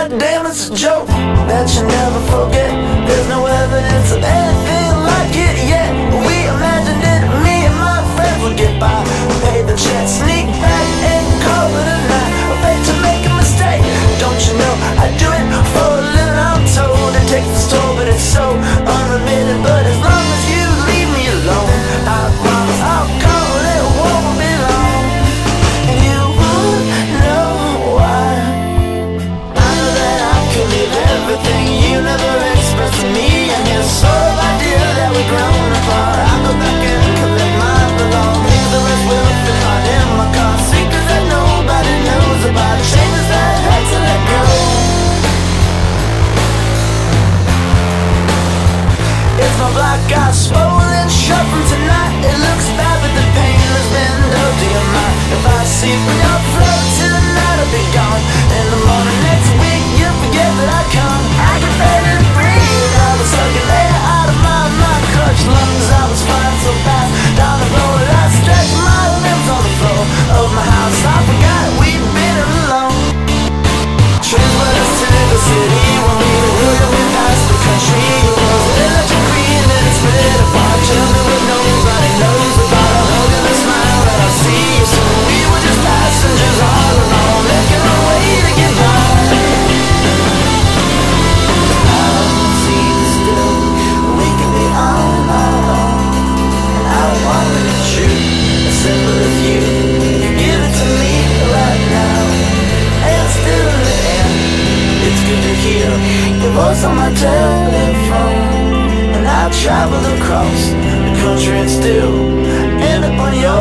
but damn, it's a joke that you never forget. There's no evidence of anything like it yet. We imagined it, me and my friends would get by, pay the check, sneak back and call it a night. Afraid to make a mistake, don't you know I do it for a living. I'm told it takes its toll, but it's so unlimited. But as long as you leave me alone, I promise I'll call it, it won't be long. And you won't know why. I know that I could leave everything you never expressed to me, and your sort of idea that we've grown apart. I'll go back and collect my belongings. The rest will fit hard in my car. Secrets that nobody knows about, changes that had to let go. It's my black eye swollen shut from tonight. It looks bad, but the pain has been dulled to your mind. If I see from your float tonight, I'll be gone. In the morning next week, you'll forget that I come. I can barely breathe. I was sucking air out of my clutch lungs. I was flying so fast down the road, I stretched my limbs on the floor of my house. I forgot we'd been alone. Trains led us to the city when we were past the country. It was electric green and it split apart. Tell me what nobody knows about a hug and a smile that I see. So we were just passengers all alone, making our way to get by. I'll see you still, we can be on our own. And I want to shoot as simple as you. You give it to me right now, and still in the air. It's good to hear your voice on my telephone. And I travel across the country and still end up on your